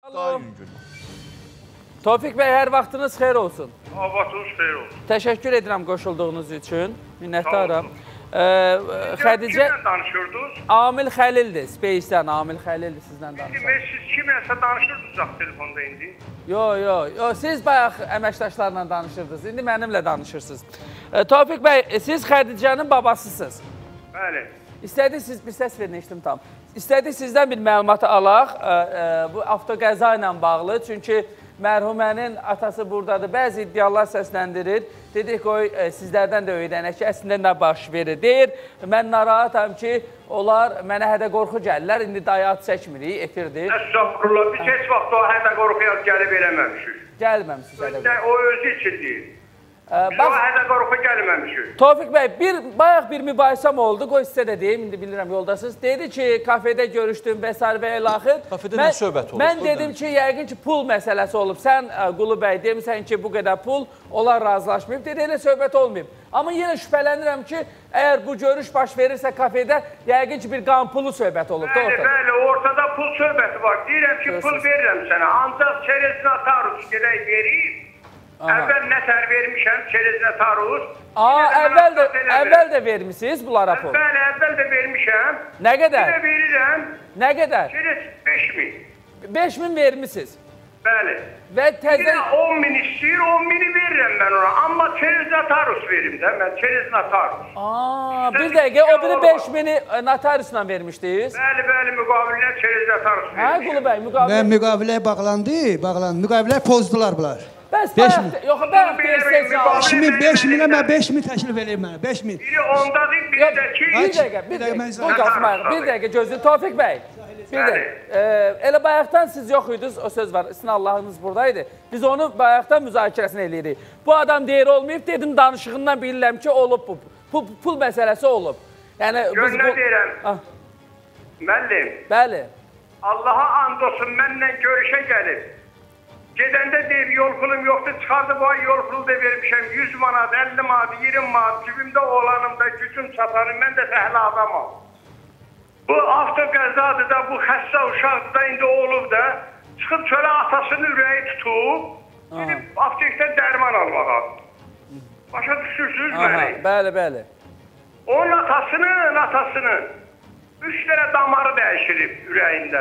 Alo. Tofiq bəy, hər vaxtınız xeyir olsun. Vaxtınız xeyir olsun. Təşəkkür edirəm qoşulduğunuz üçün. Minnətdaram. Xədicə... Kimlə danışırdınız? Amil Xəlildir, Space-dən Amil Xəlildir sizlə danışırım. Siz kimləsə danışırdınız telefonda indi? Yo, siz bayaq əməkdaşlarla danışırdınız, indi mənimlə danışırsınız. Tofiq bəy, siz Xədicənin babasısınız. Bəli. İstədik siz bir səs verin, eşitdim tam. İstədik sizdən bir məlumat alaq, bu avtoqəza ilə bağlı. Çünki mərhumənin atası buradadır, bəzi iddialar səsləndirir. Dedik qoy sizlərdən də öyrənək ki, əslində nə baş verir. Deyir, mən narahatam ki, onlar mənə hədə qorxu gəlirlər, indi dayat çəkmirik, efirdir. Əstəğfurullah, biz heç vaxt o hədə qorxuya gəlib eləməmişik. Gəlməmişsiniz hədə qorxu. O özü üçün deyil. Biz o hədə qorxu gəlməmişik. Tofiq bəy, bayaq bir mübahisəm oldu, qoy sizə də deyim, indi bilirəm yoldasınız. Dedi ki, kafedə görüşdüm və s. və ilaxır. Kafedə nə söhbət olub? Mən dedim ki, yəqin ki, pul məsələsi olub. Sən, Qulu bəy, demisən ki, bu qədər pul, onlar razılaşmayıb. Dedi, elə söhbət olmayıb. Amma yenə şübhələnirəm ki, əgər bu görüş baş verirsə kafedə, yəqin ki, bir qan pulu söhbət olub. Bəli, ortada pul söhbəti var. Deyirəm ki, pul verirəm sənə. Ancaq çerezlə tarus gedək verib. Əvvəl nətər vermişəm, çerezlə tarus. Əvvəl də vermişsiniz bunlara pul? Bəli, əvvəl də vermişəm. Nə qədər? Bir də verirəm. Nə qədər? Çerez 5.000. 5.000 vermişsiniz? Bəli. Və təzə... Bir də 10.000 istəyir, 10.000'i verirəm mən ona. Amma çerezlə tarus verim də, mən çerezlə tarus. Bir dəqiqə, o biri 5.000'i notariusla vermişdiniz? Bəli, müqavilə çerezlə tarus vermişəm. Hə, Qulu bəy, müqavilə... Mən müqaviləyə bağlandı, müqaviləyə pozdular bunlar. Bəs bayaq, yox, bayaq versək cavab. 5.000'ə mən 5.000 təklif edeyim mənə, 5.000. Biri ondadır, biri də ki... Bir dəqiqə gözünü, Tofiq bəy. Bir dəqiqə, elə bayaqdan siz yox idiniz, o söz var, sizin Allahınız buradaydı. Biz onu bayaqdan müzakirəsini eləyirik. Bu adam deyir olmayıb, dedim danışığından bilirəm ki, olub bu. Pul məsələsi olub. Gör nə deyirəm, müəllim. Bəli. Allaha and olsun, mənlə görüşə gəlib. Gedəndə deyib, yol pulum yoxdur, çıxardı bu ay yol pulu da vermişəm, 100 manat, 50 manat, 20 manat, cibimdə olanımda, gücüm çatanım, mən də fəhlə adamam. Bu avtoqəzadır da, bu xəstə uşaqdır da, indi olub da, çıxıb çölə atasının ürəyi tutub, gidib aptekdən dərman almağa. Başa düşürsünüz məni? Bəli. Onun atasının 3 dənə damarı dəyişirib ürəyində.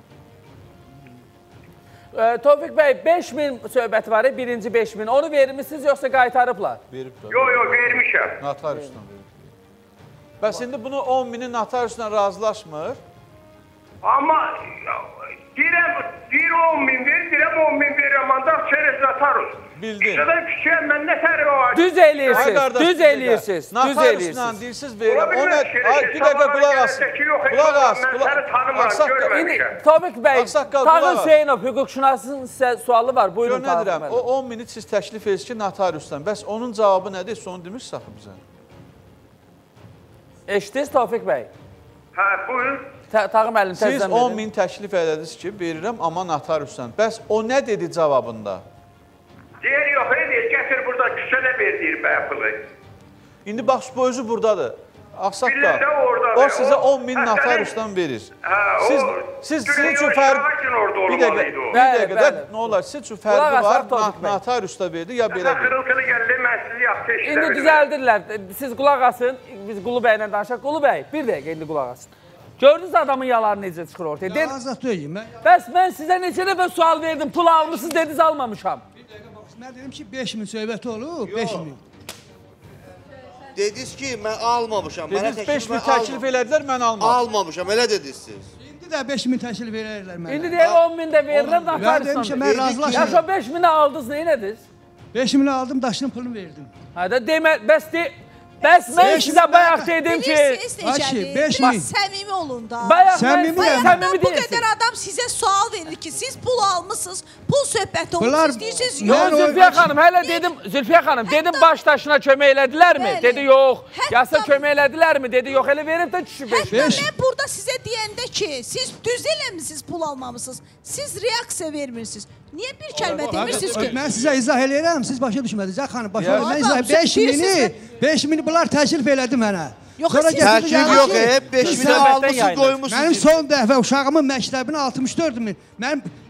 Tofiq bəy, 5.000 söhbəti var, birinci 5.000. Onu vermişsiniz, yoxsa qaytarıblar? Veriblər. Yox, vermişəm. Notariusla veriblər. Bəs indi bunu 10.000'i notariusla razılaşmır? Amma deyirəm 10.000 ver, deyirəm 10.000 verirəm, ancaq çerez notarus. Bildim. Şuradan küçüyəm, mən nə tərəbə var? Düz eləyirsiniz. Notariusla deyirsiniz verirəm. Bir dəqiqə qulaq as. Qulaq as. Mən səni tanımıram, görməmişəm. Tofiq bəy, Tağı Hüseynov hüquqşünasının sizə sualı var. Buyurun, Tağı Hüseynov. O 10.000'i siz təklif edirsiniz ki, notariusla. Bəs onun cavabı nədir? Onu demişsiniz axı bizə. Eşitdiniz Tofiq bəy? Hə, buyur. Tağı müəllim, siz 10.000 təklif edədiniz ki, verirəm, amma notariusla. Bəs o nə dedi cavabında? Deyir, yox, gətir burada küçədə ver, deyir bəyəpılı. İndi bax, bu özü buradadır. Ağsaqqal, o sizə 10.000 notariusdan verir. Siz sizin üçün fərq... Bir dəqiqə, nə olar? Sizin üçün fərqi var, notariusda verdi, ya belə verir. Qırıltılı gəldi, mən sizi yaxşı eşitəm. İndi düzəldirlər. Siz qulaq asın, biz Qulu bəylə danışaq. Qulu bəy, bir dəqiqə indi qulaq asın. Gördünüz adamın yalanı necə çıxır ortaya? Azad deyim. Bəs mən sizə neçə dəfə sual verdim, pul almışsınız, dediniz almamışam. Mən dedim ki, 5.000 söhbəti olub, 5.000. Dediniz ki, mən almamışam. Dediniz 5.000 təklif elədilər, mən almamışam. Almamışam, elə dediniz siz. İndi də 5.000 təklif verirlər mənə. İndi deyək 10.000 də verirəm, notariusdan. Mən razılaşmıram. Yaşa 5.000'i aldınız, nə elədiniz? 5.000'i aldım, daşının pulunu verdim. Hadi demə, bəs mən sizə bayaq dedim ki... Bilirsiniz necədir? Səmimi olun da. Səmimi bu qədər adam sizə sual verir ki, siz pul almışsınız, pul söhbəti olub, siz deyirsiniz, yox. Zülfiyə xanım, hələ dedim, Zülfiyə xanım, dedim baş daşına kömək elədilərmi? Dedi, yox. Yasa kömək elədilərmi? Dedi, yox, elə verib də düşüb 5.000. Hətta mən burada sizə deyəndə ki, siz düz eləmişsiniz, pul almamışsınız, siz reaksiya vermirsiniz. Niyə bir kəlmə demirsiniz ki? Mən sizə izah eləyirəm, siz başa düşmədiniz. Xanım, başa düşmədiniz. 5.000'i bunlar təklif elədi mənə. Təklif yox, hep 5.000'i almışsınız, qoymuşsunuz. Mənim son dəfə uşağımın məktəbini 64.000. Mənim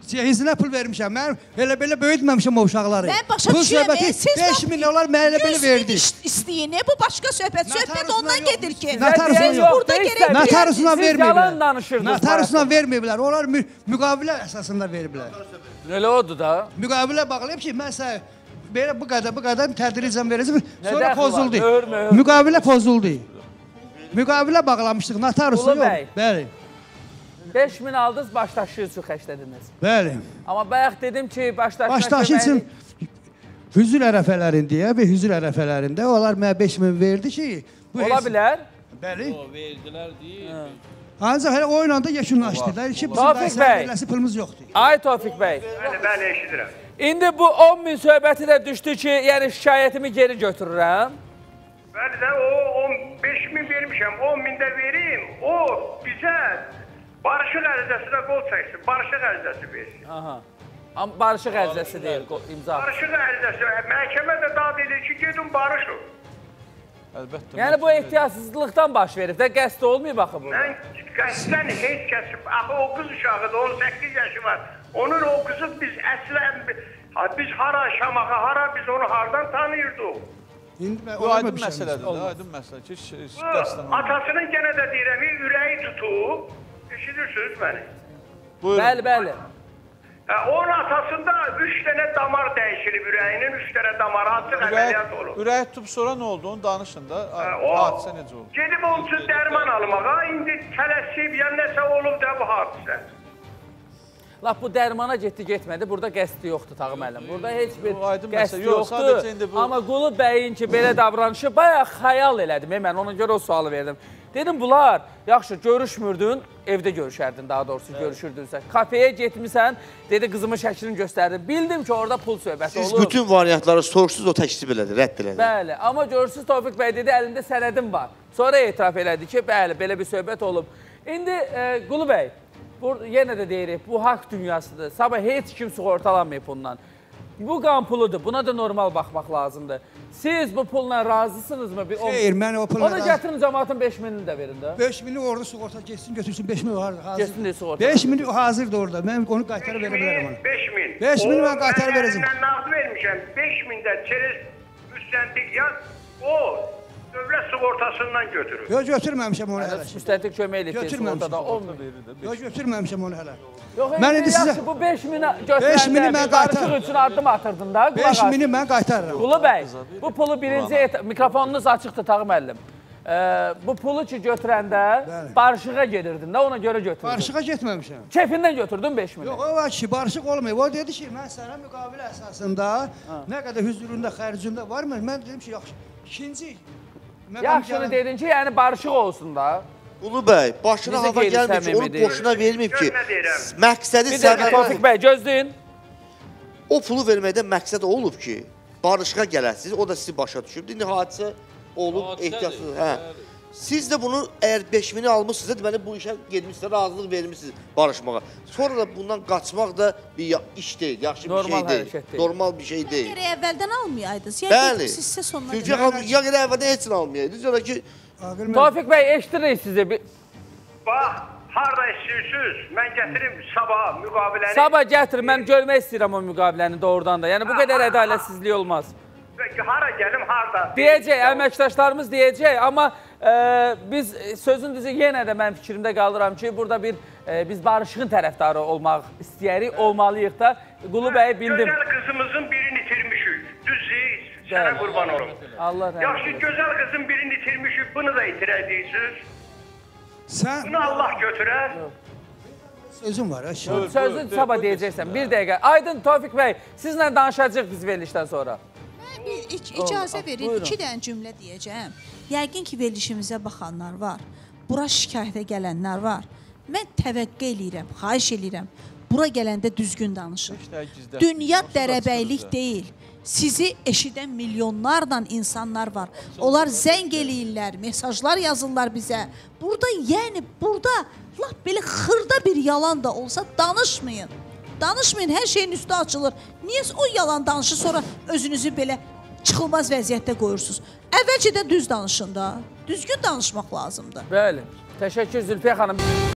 Cehizinə pul vermişəm. Mən elə-belə böyütməmişəm o uşaqları. Mən başa düşürəm, siz 5.000 onlar mənə elə-belə verdi. 100 min istəyin, bu başqa söhbət. Söhbət ondan gedir ki. Notarusuna verməyiblər. Yalan danışırdınız. Notarusuna verməyiblər. Onlar müqavilə əsasında veriblər. Elə oldu da. Müqavilə bağlayıb ki, mən sənə belə bu qədər tədricən verəcəm. Sonra dəxli var? pozuldu. Möhür. Müqavilə pozuldu. Müqavilə bağlamışdıq, notarusu Ulu yox. bəy. Bəli. 5.000 aldınız, başdaşı üçün xərclədiniz. Bəli. Amma bayaq dedim ki, Başdaşı üçün hüzur ərəfələrində və hüzur ərəfələrində onlar mənə 5.000 verdi ki, ola bilər. Bəli. O verdilər deyil. Ancaq hələ o ilə də yekunlaşdılar ki, Tofiq bəy. bizim pulumuz yoxdur. Ay Tofiq bəy. Bəli, eşidirəm. İndi bu 10.000 söhbəti də düşdü ki, yəni şikayətimi geri götürürəm. Bəli də o 5.000 vermişəm, 10.000 də verim. O bizə barışıq ərizəsinə qol çəksin, barışıq ərizəsi versin. Aha. Amma barışıq ərizəsi deyil, imza. Barışıq ərizəsi, məhkəmə də dad edir ki, gedin barışın. Əlbəttə. Yəni bu ehtiyatsızlıqdan baş verib də, qəsd olmayıb axı bu. Mən qəsdən heç kəsim, axı o qız uşağıdır, 18 yaşı var. Onun o qızı biz əslən, biz hara Şamaxı, hara biz onu hardan tanıyırdıq? Bu aydın məsələdir, aydın məsələ ki, qəsdən. Atasının genə də deyirəm, ürəyi tutub, eşidirsiniz məni? Bəli, bəli. Onun atasında 3 dənə damar dəyişilib ürəyinin, 3 dənə damar, açıq əməliyyat olub. Ürəyi tutub sonra nə oldu, onu danışın da, hadisə necə oldu? Gedib onun üçün dərman almağa, indi tələsib, yəni nəsə olub da bu hadisə. Laf bu dərmana getdi-getmədi, burada qəsdi yoxdur Tağı müəllim. Burada heç bir qəsdi yox, yoxdur. Amma Qulu bəyin ki, belə davranışı bayağı xəyal elədim. Mən ona görə o sualı verdim. Dedim, bunlar, yaxşı, görüşmürdün, evdə görüşərdin, daha doğrusu görüşürdünsə. Kafeyə getmirsən, dedi, qızımın şəklini göstərdi. Bildim ki, orada pul söhbəti olur. Siz bütün variantları soruşsuz, o təklif elədi, rədd elədi. Bəli, amma görürsünüz, Tofiq bəy dedi, əlində sənədim var. Sonra etiraf elədi ki, bəli, belə bir söhbət olub. İndi, Qulu bəy, yenə də deyirik, bu haqq dünyasıdır. Sabah heç kim sığortalanmayıb bundan. Bu qan puludur, buna da normal baxmaq lazımdır. Siz bu pulla razısınızmı? Xeyr, mən o pulla razı. Onu gətirin, cəmatın 5.000'ini də verin də. 5.000'i orada sığorta geçsin, götürsün, 5.000 hazır. Geçsin de sığorta. 5.000'i hazırdı orada, mən onu qaytarı verə bilərəm ona. 5.000. 5.000'i mən qaytarı verəcəm. Mən nağdı vermişəm, 5.000 də çerez üstəndik ya, o dövlət sığortasından götürür. Yox, götürməmişəm onu hələ. Müstəntik kömək eləyib sığortada 10.000. Yox, götürməmişəm onu hələ. Yox, yaxşı, bu 5.000'i götürəndə barışıq üçün addım atırdın da. 5.000'i mən qaytarıram. Qulu bəy, bu pulu birinci, mikrofonunuz açıqdır Tağı müəllim. Bu pulu ki götürəndə barışığa gedirdin də, ona görə götürdün. Barışığa getməmişəm. Kefindən götürdün 5.000'i. Yox, o var ki, barışıq olmayıb. O dedi ki, mən sənə müqavilə əsasında nə qədər hüzurunda, xərcində var mı? Mən dedim ki, yaxşı, ikinci... Yaxşını dedin ki, yəni barışıq olsun da. Qulu bəy, başına hava gəlmir ki, onu boşuna verməyib ki, məqsədi Bir dəqiqə Tofiq bəy, gözləyin. O pulu verməkdə məqsəd olub ki, barışığa gələsiniz, o da sizi başa düşüb. İndi hadisə olub, ehtiyatsız. Siz də bunu, əgər 5.000'i almışsınızsa, deməli bu işə gedmişsiniz, razılıq vermişsiniz barışmağa. Sonra da bundan qaçmaq da bir iş deyil, yaxşı bir şey deyil. Normal bir şey deyil. Gərək əvvəldən almayaydınız. Bəli. Sizsə sonuna Çünki ya gərək əvvəldən heç almayaydınız, ya da ki... Tofiq bəy, eşitdirik sizi. Bax, harada istəyirsiniz, mən gətirim sabah müqaviləni. Sabah gətirin, mən görmək istəyirəm o müqaviləni doğrudan da. Yəni bu qədər ədalətsizlik olmaz. Hara gəlim, harada? Deyəcək, əməkdaşlarımız deyəcək, amma biz sözün düzü yenə də mən fikrimdə qalıram ki, burada biz barışığın tərəfdarı olmaq istəyərik, olmalıyıq da. Qulu bəyi bildim. Gözəl qızımızın birini itirmişik, düzdür, sənə qurban olum. Allah rəhmət. Yaxşı, gözəl qızın birini itirmişik, bunu da itirəcəksiniz. Bunu Allah götürər. Sözüm var. Sözün sabah deyəcəksən, bir dəqiqə. Aydın Tofiq bəy, sizlə danışacaq biz verilişdən sonra. İcazə verin, 2 dənə cümlə deyəcəm. Yəqin ki, verilişimizə baxanlar var. Bura şikayətə gələnlər var. Mən təvəqqə eləyirəm, xahiş eləyirəm. Bura gələndə düzgün danışın. Dünya dərəbəylik deyil. Sizi eşidən milyonlarla insanlar var. Onlar zəng eləyirlər, mesajlar yazırlar bizə. Burada, yəni burada lap belə xırda bir yalan da olsa danışmayın. Danışmayın, hər şeyin üstü açılır. Niyə o yalan danışır, sonra özünüzü belə çıxılmaz vəziyyətdə qoyursunuz? Əvvəlcədən düz danışın da. Düzgün danışmaq lazımdır. Bəli. Təşəkkür Zülfiyə xanım.